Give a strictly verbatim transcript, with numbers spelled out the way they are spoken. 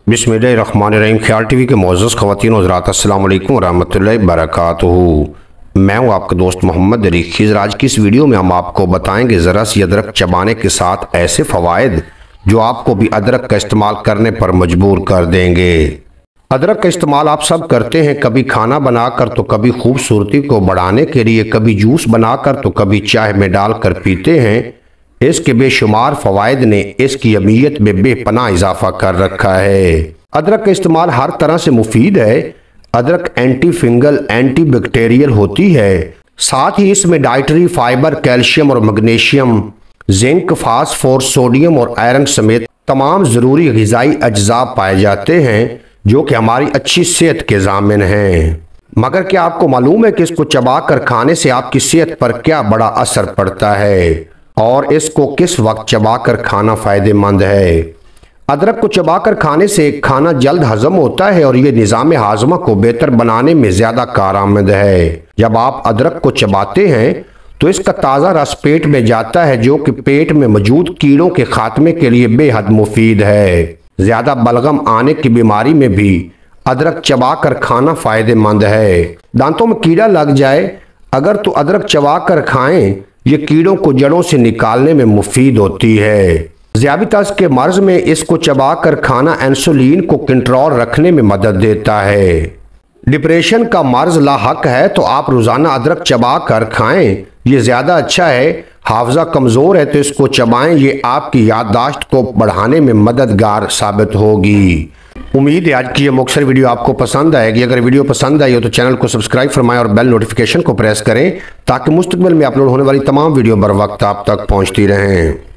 बिस्मिल्लाहिर्रहमानिर्रहीम। ख्याल टीवी के मोअज़्ज़ज़ ख़वातीन हज़रात, अस्सलामु अलैकुम वरहमतुल्लाहि वबरकातुहू। मैं हूँ आपका दोस्त मोहम्मद अली खिज़र। आज की इस वीडियो में हम आपको बताएंगे ज़रा सी अदरक चबाने के साथ ऐसे फ़वाइद जो आपको भी अदरक का इस्तेमाल करने पर मजबूर कर देंगे। अदरक का इस्तेमाल आप सब करते हैं, कभी खाना बनाकर तो कभी खूबसूरती को बढ़ाने के लिए, कभी जूस बनाकर तो कभी चाय में डालकर पीते हैं। इसके बेशुमार फ़वाइद ने इसकी अहमियत में बेपनाह इजाफा कर रखा है। अदरक का इस्तेमाल हर तरह से मुफीद है। अदरक एंटी फिंगल, एंटी बैक्टीरियल होती है। साथ ही इसमें डाइटरी फाइबर, कैल्शियम और मैग्नीशियम, जिंक, फास्फोरस, सोडियम और आयरन समेत तमाम ज़रूरी ग़िज़ाई अज्जा पाए जाते हैं जो कि हमारी अच्छी सेहत के ज़ामिन हैं। मगर क्या आपको मालूम है कि इसको चबा कर खाने से आपकी सेहत पर क्या बड़ा असर पड़ता है और इसको किस वक्त चबाकर खाना फ़ायदेमंद है? अदरक को चबाकर खाने से खाना जल्द हजम होता है और ये निज़ाम हाजमा को बेहतर बनाने में ज़्यादा कारआमद है। जब आप अदरक को चबाते हैं तो इसका ताज़ा रस पेट में जाता है जो कि पेट में मौजूद कीड़ों के खात्मे के लिए बेहद मुफीद है। ज़्यादा बलगम आने की बीमारी में भी अदरक चबाकर खाना फ़ायदेमंद है। दांतों में कीड़ा लग जाए अगर तो अदरक चबाकर खाएं, ये कीड़ों को जड़ों से निकालने में मुफीद होती है। ज़ियाबितास के मर्ज में इसको चबाकर खाना इंसुलिन को कंट्रोल रखने में मदद देता है। डिप्रेशन का मर्ज लाहक है तो आप रोज़ाना अदरक चबाकर खाएं, ये ज़्यादा अच्छा है। हाफजा कमज़ोर है तो इसको चबाएं, ये आपकी याददाश्त को बढ़ाने में मददगार साबित होगी। उम्मीद है आज की ये मुख्तसर वीडियो आपको पसंद आएगी। अगर वीडियो पसंद आई हो तो चैनल को सब्सक्राइब फरमाएं और बेल नोटिफिकेशन को प्रेस करें ताकि मुस्तकबिल में अपलोड होने वाली तमाम वीडियो बर वक्त आप तक पहुंचती रहें।